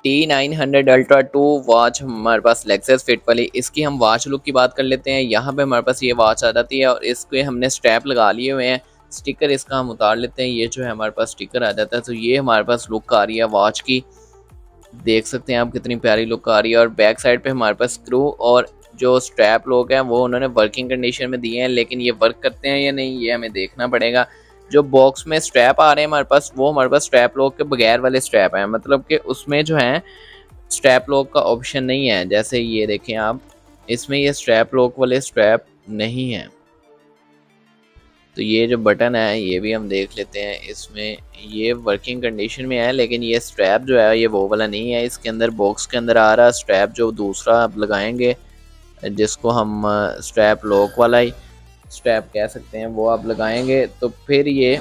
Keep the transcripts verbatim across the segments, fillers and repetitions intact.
T nine hundred ultra two watch हमारे पास Lexus fit वाली। इसकी हम वॉच लुक की बात कर लेते हैं। यहाँ पे हमारे पास ये वॉच आ जाती है और इसके हमने स्ट्रैप लगा लिए हुए हैं। स्टिकर इसका हम उतार लेते हैं। ये जो है हमारे पास स्टिकर आ जाता है। तो ये हमारे पास लुक आ रही है वॉच की, देख सकते हैं आप कितनी प्यारी लुक आ रही है। और बैक साइड पे हमारे पास स्क्रू और जो स्ट्रैप लोग हैं वो उन्होंने वर्किंग कंडीशन में दिए हैं, लेकिन ये वर्क करते हैं या नहीं ये हमें देखना पड़ेगा। जो बॉक्स में स्ट्रैप आ रहे हैं हमारे पास वो हमारे पास स्ट्रैप लॉक के बगैर वाले स्ट्रैप हैं, मतलब कि उसमें जो है स्ट्रैप लॉक का ऑप्शन नहीं है। जैसे ये देखें आप, इसमें ये स्ट्रैप लॉक वाले स्ट्रैप नहीं है। तो ये जो बटन है ये भी हम देख लेते हैं, इसमें ये वर्किंग कंडीशन में है, लेकिन ये स्ट्रैप जो है ये वो वाला नहीं है। इसके अंदर बॉक्स के अंदर आ रहा स्ट्रैप जो दूसरा आप लगाएंगे, जिसको हम स्ट्रैप लॉक वाला ही स्ट्रैप कह सकते हैं, वो आप लगाएंगे तो फिर ये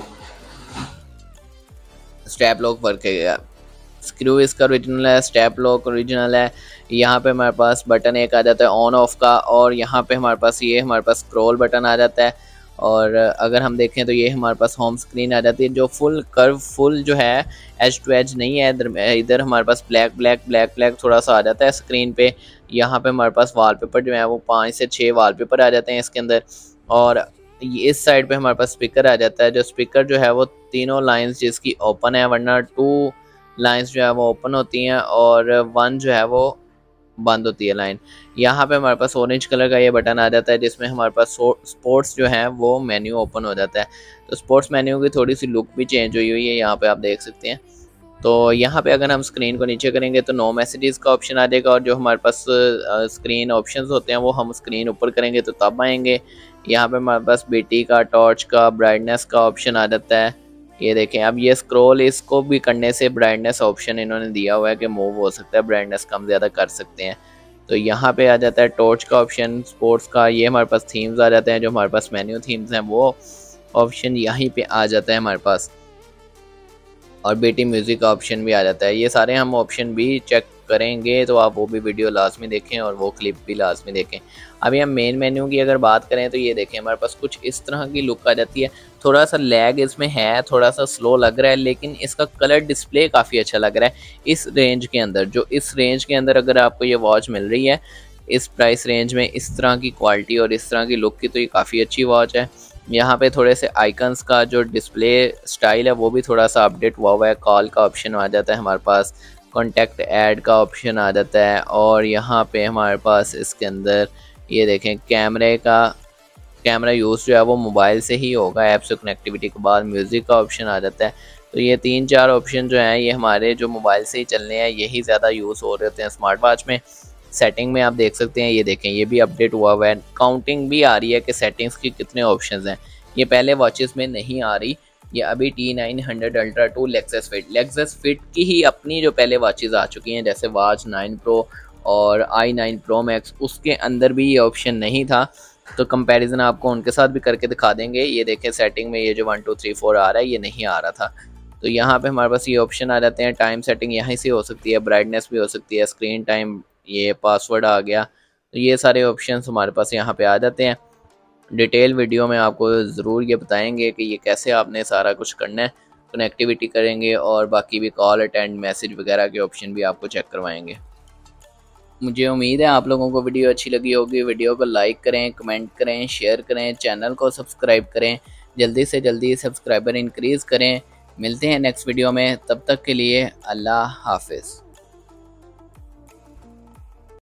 स्ट्रैप लॉक वर्क करेगा। स्क्रू इसका ओरिजिनल है, स्ट्रैप लॉक ओरिजिनल है। यहाँ पे हमारे पास बटन एक आ जाता है ऑन ऑफ का, और यहाँ पे हमारे पास ये हमारे पास स्क्रॉल बटन आ जाता है। और अगर हम देखें तो ये हमारे पास होम स्क्रीन आ जाती है, जो फुल कर्व फुल जो है एज टू एज नहीं है। इधर इधर हमारे पास ब्लैक ब्लैक ब्लैक ब्लैक थोड़ा सा आ जाता है स्क्रीन पे। यहाँ पे हमारे पास वॉलपेपर जो है वो पाँच से छः वॉलपेपर आ जाते हैं इसके अंदर। और इस साइड पे हमारे पास स्पीकर आ जाता है, जो स्पीकर जो है वो तीनों लाइंस जिसकी ओपन है, वरना टू लाइंस जो है वो ओपन होती हैं और वन जो है वो बंद होती है लाइन। यहाँ पे हमारे पास ऑरेंज कलर का ये बटन आ जाता है, जिसमें हमारे पास स्पोर्ट्स जो है वो मेन्यू ओपन हो जाता है। तो स्पोर्ट्स मेन्यू की थोड़ी सी लुक भी चेंज हुई हुई है, यहाँ पे आप देख सकते हैं। तो यहाँ पे अगर हम स्क्रीन को नीचे करेंगे तो नो मैसेजेस का ऑप्शन आ जाएगा, और जो हमारे पास स्क्रीन ऑप्शंस होते हैं वो हम स्क्रीन ऊपर करेंगे तो तब आएंगे। यहाँ पे हमारे पास बीटी का, टॉर्च का, ब्राइटनेस का ऑप्शन आ जाता है। ये देखें अब ये स्क्रॉल, इसको भी करने से ब्राइटनेस ऑप्शन इन्होंने दिया हुआ है कि मूव हो सकता है, ब्राइटनेस कम ज़्यादा कर सकते हैं। तो यहाँ पे आ जाता है टॉर्च का ऑप्शन, स्पोर्ट्स का। ये हमारे पास थीम्स आ जाते हैं, जो हमारे पास मेन्यू थीम्स हैं वो ऑप्शन यहीं पे आ जाता है हमारे पास। और बेटी म्यूज़िक का ऑप्शन भी आ जाता है। ये सारे हम ऑप्शन भी चेक करेंगे, तो आप वो भी वीडियो लाजमी देखें और वो क्लिप भी लाजमी देखें। अभी हम मेन मेन्यू की अगर बात करें तो ये देखें हमारे पास कुछ इस तरह की लुक आ जाती है। थोड़ा सा लैग इसमें है, थोड़ा सा स्लो लग रहा है, लेकिन इसका कलर डिस्प्ले काफ़ी अच्छा लग रहा है इस रेंज के अंदर। जो इस रेंज के अंदर अगर आपको ये वॉच मिल रही है इस प्राइस रेंज में, इस तरह की क्वालिटी और इस तरह की लुक की, तो ये काफ़ी अच्छी वॉच है। यहाँ पे थोड़े से आइकन्स का जो डिस्प्ले स्टाइल है वो भी थोड़ा सा अपडेट हुआ हुआ है। कॉल का ऑप्शन आ जाता है हमारे पास, कॉन्टैक्ट ऐड का ऑप्शन आ जाता है, और यहाँ पे हमारे पास इसके अंदर ये देखें कैमरे का कैमरा यूज़ जो है वो मोबाइल से ही होगा ऐप्स कनेक्टिविटी के बाद। म्यूज़िक का ऑप्शन आ जाता है। तो ये तीन चार ऑप्शन जो हैं ये हमारे जो मोबाइल से ही चलने हैं, यही ज़्यादा यूज़ हो रहे होते हैं स्मार्ट वॉच में। सेटिंग में आप देख सकते हैं, ये देखें ये भी अपडेट हुआ हुआ है। काउंटिंग भी आ रही है कि सेटिंग्स की कितने ऑप्शंस हैं, ये पहले वॉचेस में नहीं आ रही। ये अभी T nine hundred ultra two Lexus fit Lexus fit की ही अपनी जो पहले वॉचेस आ चुकी हैं, जैसे वॉच नाइन प्रो और आई नाइन प्रो मैक्स, उसके अंदर भी ये ऑप्शन नहीं था। तो कंपैरिजन आपको उनके साथ भी करके दिखा देंगे। ये देखें सेटिंग में ये जो वन टू थ्री फोर आ रहा है ये नहीं आ रहा था। तो यहाँ पे हमारे पास ये ऑप्शन आ जाते हैं। टाइम सेटिंग यहीं से हो सकती है, ब्राइटनेस भी हो सकती है, स्क्रीन टाइम, ये पासवर्ड आ गया। तो ये सारे ऑप्शंस हमारे पास यहाँ पे आ जाते हैं। डिटेल वीडियो में आपको ज़रूर ये बताएंगे कि ये कैसे आपने सारा कुछ करना है, कनेक्टिविटी करेंगे और बाकी भी कॉल अटेंड मैसेज वगैरह के ऑप्शन भी आपको चेक करवाएंगे। मुझे उम्मीद है आप लोगों को वीडियो अच्छी लगी होगी। वीडियो को लाइक करें, कमेंट करें, शेयर करें, चैनल को सब्सक्राइब करें, जल्दी से जल्दी सब्सक्राइबर इंक्रीज़ करें। मिलते हैं नेक्स्ट वीडियो में, तब तक के लिए अल्लाह हाफिज़।